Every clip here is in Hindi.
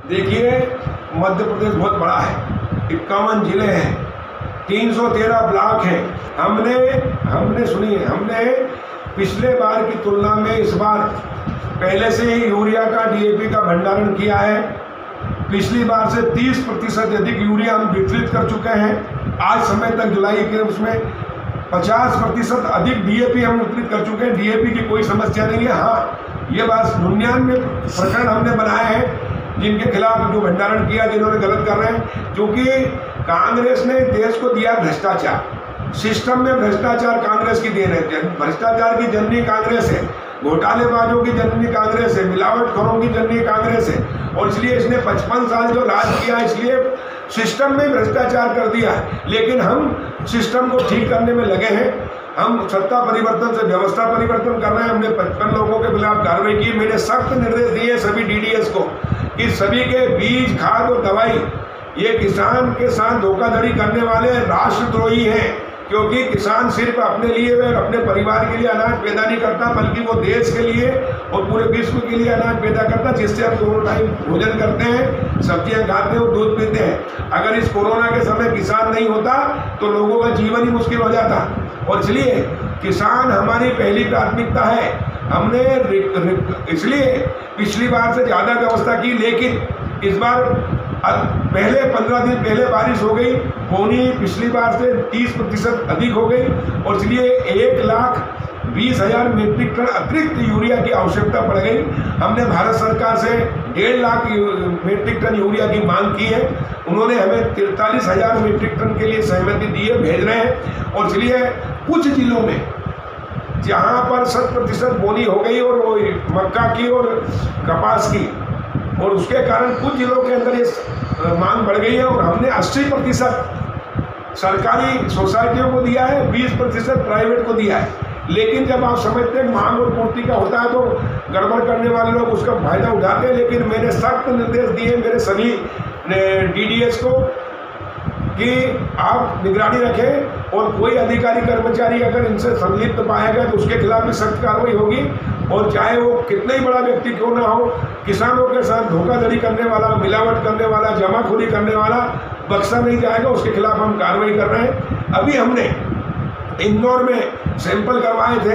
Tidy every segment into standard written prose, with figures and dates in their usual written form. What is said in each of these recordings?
देखिए, मध्य प्रदेश बहुत बड़ा है, 51 जिले हैं, 313 ब्लॉक हैं। हमने पिछले बार की तुलना में इस बार पहले से ही यूरिया का, डीएपी का भंडारण किया है। पिछली बार से 30% अधिक यूरिया हम वितरित कर चुके हैं। आज समय तक जुलाई के उसमें 50% अधिक डीएपी हम वितरित कर चुके हैं। डीएपी की कोई समस्या नहीं है। हाँ, ये बात 99 प्रकरण हमने बनाए हैं जिनके खिलाफ जो भंडारण किया, जिन्होंने गलत कर रहे हैं, क्योंकि कांग्रेस ने देश को दिया भ्रष्टाचार। सिस्टम में भ्रष्टाचार कांग्रेस की देन है। भ्रष्टाचार की जननी कांग्रेस है, घोटालेबाजों की जननी कांग्रेस है, मिलावटखोरों की जननी कांग्रेस है। और इसलिए इसने 55 साल जो राज किया, इसलिए सिस्टम में भ्रष्टाचार कर दिया है। लेकिन हम सिस्टम को ठीक करने में लगे हैं। हम सत्ता परिवर्तन से व्यवस्था परिवर्तन कर रहे हैं। हमने 55 लोगों के खिलाफ कार्रवाई की। मैंने सख्त निर्देश दिए सभी डीडीएस को कि सभी के बीज, खाद और दवाई, ये किसान के साथ धोखाधड़ी करने वाले राष्ट्रद्रोही हैं। क्योंकि किसान सिर्फ अपने लिए व अपने परिवार के लिए अनाज पैदा नहीं करता, बल्कि वो देश के लिए और पूरे विश्व के लिए अनाज पैदा करता, जिससे हम दोनों टाइम भोजन करते हैं, सब्जियां खाते हैं और दूध पीते हैं। अगर इस कोरोना के समय किसान नहीं होता तो लोगों का जीवन ही मुश्किल हो जाता। और इसलिए किसान हमारी पहली प्राथमिकता है। हमने इसलिए पिछली बार से ज़्यादा व्यवस्था की, लेकिन इस बार पहले 15 दिन पहले बारिश हो गई, होनी पिछली बार से 30% अधिक हो गई। और इसलिए 1,20,000 मीट्रिक टन अतिरिक्त यूरिया की आवश्यकता पड़ गई। हमने भारत सरकार से 1.5 लाख मीट्रिक टन यूरिया की मांग की है। उन्होंने हमें 43,000 मीट्रिक टन के लिए सहमति दी है, भेज रहे हैं। और इसलिए कुछ जिलों में जहाँ पर 100% बोनी हो गई, और वो मक्का की और कपास की, और उसके कारण कुछ जिलों के अंदर ये मांग बढ़ गई है। और हमने 80% सरकारी सोसाइटियों को दिया है, 20% प्राइवेट को दिया है। लेकिन जब आप समझते हैं मांग और पूर्ति का होता है तो गड़बड़ करने वाले लोग उसका फायदा उठाते हैं। लेकिन मैंने सख्त निर्देश दिए मेरे सभी डीडीएस को कि आप निगरानी रखें, और कोई अधिकारी कर्मचारी अगर इनसे संलिप्त पाया गया तो उसके खिलाफ भी सख्त कार्रवाई होगी। और चाहे वो कितना ही बड़ा व्यक्ति क्यों ना हो, किसानों के साथ धोखाधड़ी करने वाला, मिलावट करने वाला, जमाखोरी करने वाला बख्शा नहीं जाएगा। उसके खिलाफ हम कार्रवाई कर रहे हैं। अभी हमने इंदौर में सैंपल करवाए थे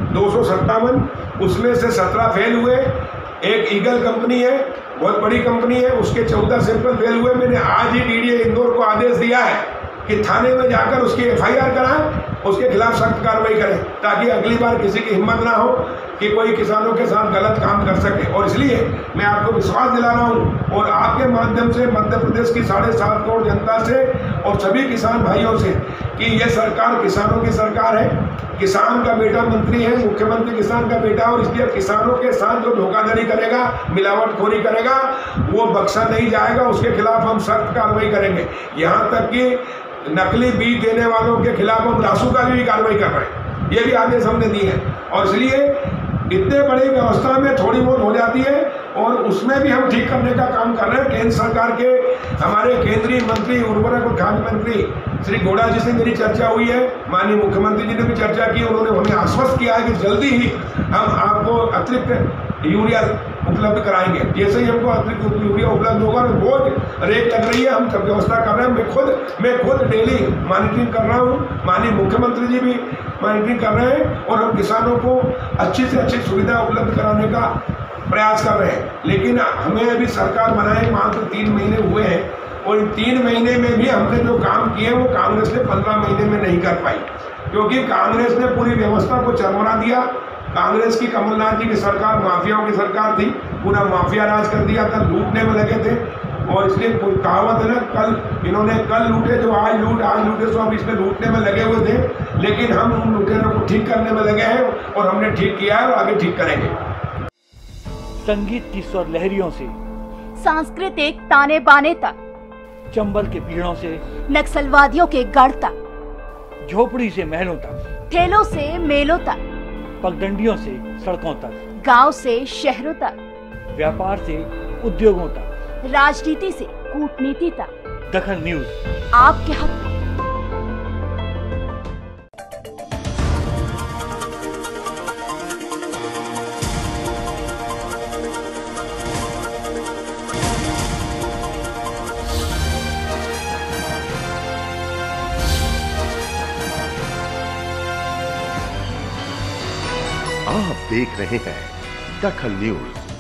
257, उसमें से 17 फेल हुए। एक ईगल कंपनी है, बहुत बड़ी कंपनी है, उसके 14 सैंपल फेल हुए। मैंने आज ही डीडीए इंदौर को आदेश दिया है कि थाने में जाकर उसकी एफआईआर कराएं, उसके खिलाफ सख्त कार्रवाई करें, ताकि अगली बार किसी की हिम्मत ना हो कि कोई किसानों के साथ गलत काम कर सके। और इसलिए मैं आपको विश्वास दिला रहा हूँ, और आपके माध्यम से मध्य प्रदेश की 7.5 करोड़ जनता से और सभी किसान भाइयों से, कि ये सरकार किसानों की सरकार है। किसान का बेटा मंत्री है, मुख्यमंत्री किसान का बेटा, और इसलिए किसानों के साथ जो धोखाधड़ी करेगा, मिलावटखोरी करेगा, वो बख्शा नहीं जाएगा। उसके खिलाफ हम सख्त कार्रवाई करेंगे। यहाँ तक कि नकली बीज देने वालों के खिलाफ हम रासू का भी कार्रवाई कर रहे हैं। ये भी आदेश हमने दिए हैं। और इसलिए इतने बड़ी व्यवस्था में थोड़ी बहुत हो जाती है, और उसमें भी हम ठीक करने का काम कर रहे हैं। केंद्र सरकार के हमारे केंद्रीय मंत्री, उर्वरक और खाद्य मंत्री श्री गौड़ा जी से मेरी चर्चा हुई है। माननीय मुख्यमंत्री जी ने भी चर्चा की। उन्होंने हमें आश्वस्त किया है कि जल्दी ही हम आपको अतिरिक्त यूरिया उपलब्ध कराएंगे। जैसे ही हमको अतिरिक्त यूरिया उपलब्ध होगा, रोज रेट लग रही है, हम सब व्यवस्था कर रहे हैं। मैं खुद डेली मॉनिटरिंग कर रहा हूँ, माननीय मुख्यमंत्री जी भी मॉनिटरिंग कर रहे हैं, और हम किसानों को अच्छी से अच्छी सुविधा उपलब्ध कराने का प्रयास कर रहे हैं। लेकिन हमें अभी सरकार बनाए मात्र 3 महीने हुए हैं, और इन 3 महीने में भी हमने जो काम किए वो कांग्रेस ने 15 महीने में नहीं कर पाई, क्योंकि कांग्रेस ने पूरी व्यवस्था को चरमरा दिया। कांग्रेस की, कमलनाथ जी की सरकार माफियाओं की सरकार थी, पूरा माफिया राज कर दिया था, लूटने में लगे थे। और इसलिए कोई कहावत है ना, कल लूटे जो आज लूटे सो अब इसमें लूटने में लगे हुए थे। लेकिन हम उन लुटेरों को ठीक करने में लगे हैं, और हमने ठीक किया है और आगे ठीक करेंगे। संगीत की स्वर लहरियों से सांस्कृतिक ताने बाने तक, चंबल के पीड़ों से नक्सलवादियों के गढ़ तक, झोपड़ी से महलों तक, ठेलों से मेलों तक, पगडंडियों से सड़कों तक, गांव से शहरों तक, व्यापार से उद्योगों तक, राजनीति से कूटनीति तक, दखल न्यूज आपके हक में। आप देख रहे हैं दखल न्यूज।